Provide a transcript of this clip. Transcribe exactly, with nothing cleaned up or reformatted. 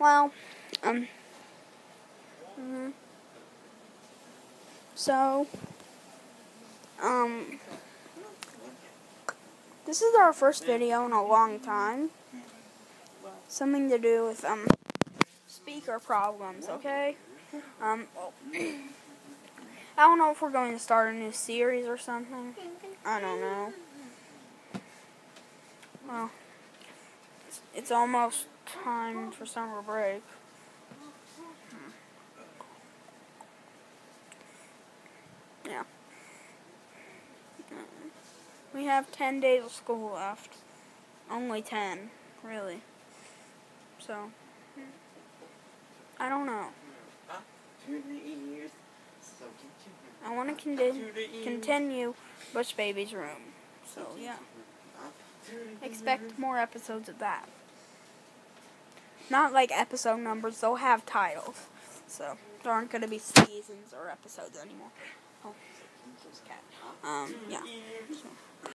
Well, um, mm, so, um, this is our first video in a long time. Something to do with, um, speaker problems, okay? Um, I don't know if we're going to start a new series or something. I don't know. Well, it's, it's almost time for summer break. Yeah. We have ten days of school left. Only ten, really. So, I don't know. I want to con- continue Bush Baby's Room. So, yeah. Expect more episodes of that. Not like episode numbers, they'll have titles. So, there aren't going to be seasons or episodes anymore. Oh, cat. Um, yeah.